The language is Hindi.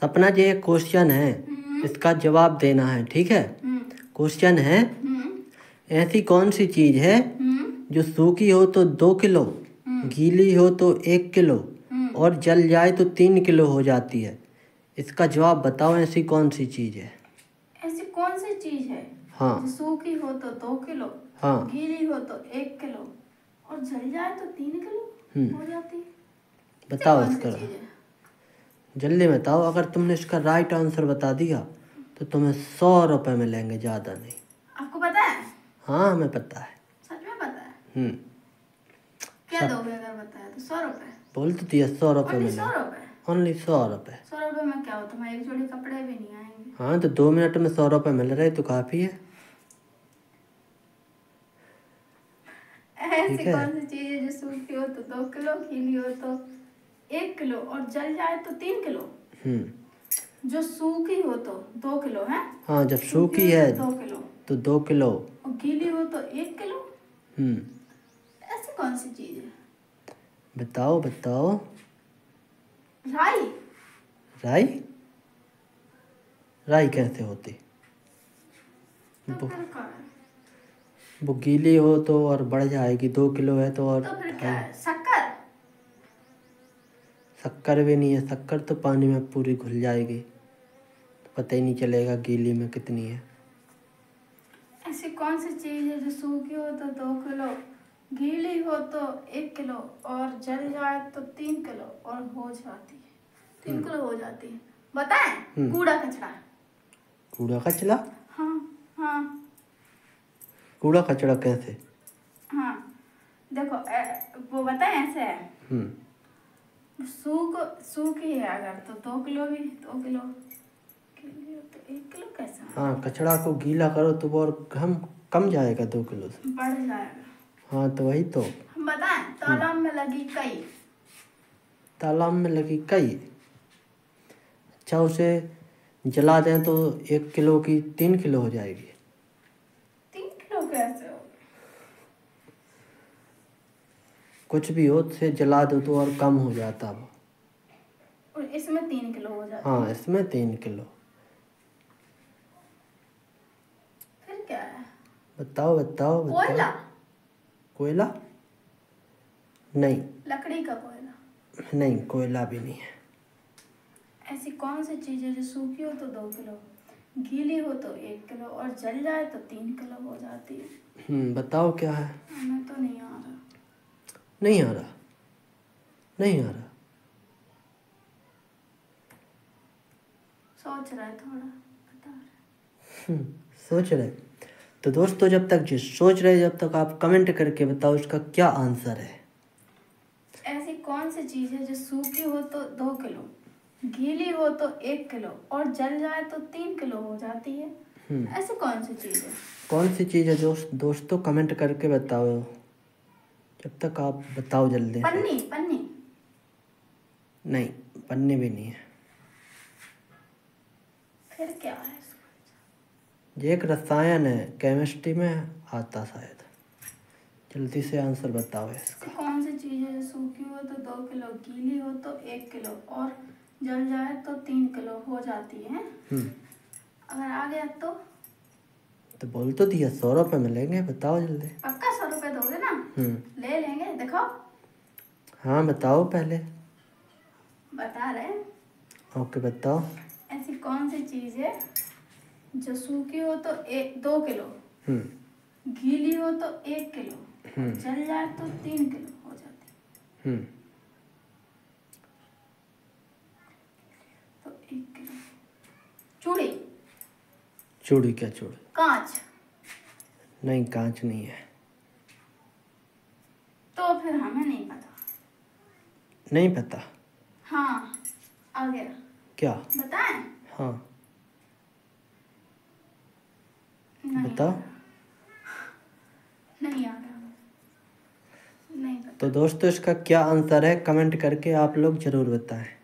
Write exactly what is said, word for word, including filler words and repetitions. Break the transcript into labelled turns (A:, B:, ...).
A: सपना जी एक क्वेश्चन है, इसका जवाब देना है, ठीक है। क्वेश्चन है, ऐसी कौन सी चीज है जो सूखी हो तो दो किलो, गीली हो तो एक किलो और जल जाए तो तीन किलो हो जाती है। इसका जवाब बताओ, ऐसी कौन सी चीज है।
B: ऐसी कौन सी चीज है
A: हाँ,
B: जो सूखी हो तो दो किलो,
A: हाँ,
B: गीली हो तो एक किलो और जल जाए तो तीन किलो हो जाती है।
A: बताओ इसका जल्दी बताओ। अगर तुमने इसका राइट आंसर बता दिया तो तुम्हें सौ रुपए मिलेंगे, ज्यादा नहीं।
B: आपको पता है?
A: हाँ, हमें पता है।
B: सच में पता है?
A: हम्म
B: क्या दोगे अगर बताया तो? सौ रुपए
A: बोल तो दिया, सौ रुपए
B: ओनली
A: मिलेंगे।
B: सौ रुपए
A: ओनली सौ रुपए
B: सौ रुपए में क्या होता है? एक जोड़ी कपड़े भी नहीं आएंगे।
A: हाँ, तो दो मिनट में सौ रुपए मिल रहे तो काफी है।
B: ऐसी कौन सी चीज है जो सूखी हो तो दो किलो, गीली हो तो एक किलो और जल जाए तो तीन किलो?
A: हम्म
B: जो सूखी हो तो दो किलो है।
A: हाँ, जब सूखी है
B: तो दो किलो
A: तो दो किलो
B: और गीली हो तो एक किलो।
A: हम्म
B: ऐसी कौन सी चीज है?
A: बताओ बताओ।
B: राई।
A: राई? राई कैसे होती?
B: तो
A: वो,
B: फिर क्या है?
A: वो गीली हो तो और बढ़ जाएगी, दो किलो है तो और
B: तो फिर क्या है? शक्कर।
A: शक्कर भी नहीं है, शक्कर तो पानी में पूरी घुल जाएगी तो पता ही नहीं चलेगा गीली में कितनी है।
B: ऐसी कौन सी चीज है जो सूखी हो तो दो किलो, गीली हो तो एक किलो और जल जाए तो तीन किलो और हो जाती है तीन किलो हो जाती है? बताएं? कूड़ा कचरा।
A: कूड़ा कचरा?
B: हाँ हाँ
A: कूड़ा कचरा कैसे?
B: हाँ देखो ए, वो बताएं ऐसे है।
A: हम्म
B: सूख सूखी है अगर तो दो किलो भी, दो किलो गीली हो तो एक किलो कैसा?
A: हाँ, कचड़ा को गीला करो तो वो और कम कम जाएगा, दो किलो से
B: बढ़ जाएगा।
A: हाँ, तो वही तो।
B: हम बताएं? तालाब में लगी कई।
A: तालाब में लगी कई? अच्छा, उसे जला दें तो एक किलो की तीन किलो हो जाएगी।
B: तीन किलो कैसे हो?
A: कुछ भी हो, उसे जला दो तो और कम हो जाता वो।
B: और इसमें तीन किलो हो जाता
A: हाँ,
B: है।
A: इसमें तीन किलो।
B: फिर क्या है?
A: बताओ बताओ बताओ।
B: कोयला।
A: कोयला? नहीं
B: लकड़ी का कोयला।
A: नहीं, कोयला भी नहीं है।
B: ऐसी कौन सी चीज है जो सूखी हो तो दो किलो, गीली हो तो एक किलो और जल जाए तो तीन किलो हो जाती है?
A: हम्म बताओ क्या है।
B: हमें तो नहीं आ रहा।
A: नहीं आ रहा? नहीं आ रहा?
B: सोच रहा है थोड़ा, बता रहा।
A: हम्म सोच रहे। तो दोस्तों, जब तक जो सोच रहे जब तक आप कमेंट करके बताओ इसका क्या आंसर है।
B: ऐसी कौन सी चीज है जो सूखी हो तो दो किलो, गीली हो तो एक किलो और जल जाए तो तीन किलो हो जाती है? ऐसी कौन सी चीज है?
A: कौन सी चीज़ है दोस्त दोस्तों कमेंट करके बताओ। जब तक आप बताओ जल्दी से।
B: पन्नी। पन्नी
A: नहीं, पन्नी भी नहीं है।
B: फिर क्या है?
A: ये एक रसायन है, केमिस्ट्री में आता शायद। जल्दी से आंसर बताओ इसका।
B: कौन सी चीज है जो सूखी हो तो दो किलो, गीली हो तो एक किलो और जल जाए तो तीन किलो हो जाती है? अगर आ गया तो
A: तो बोल तो दिया, सौ रुपये मिलेंगे, बताओ जल्दी।
B: पक्का सौ रुपए दोगे ना? ले लेंगे, दिखाओ।
A: हाँ बताओ पहले।
B: बता रहे हैं।
A: ओके बताओ।
B: ऐसी कौन सी चीज है जो सूखी हो तो एक दो किलो, गीली हो तो एक किलो और जल जाए तो तीन किलो हो जाती है? तो एक किलो। चूड़ी।
A: चूड़ी? क्या चूड़ी?
B: कांच।
A: नहीं, कांच नहीं है।
B: तो फिर हमें नहीं पता।
A: नहीं पता?
B: हाँ आ गया।
A: क्या?
B: बताएं?
A: हाँ
B: नहीं
A: बताओ।
B: नहीं आ रहा, नहीं पता।
A: तो दोस्तों, इसका क्या आंसर है कमेंट करके आप लोग जरूर बताएं।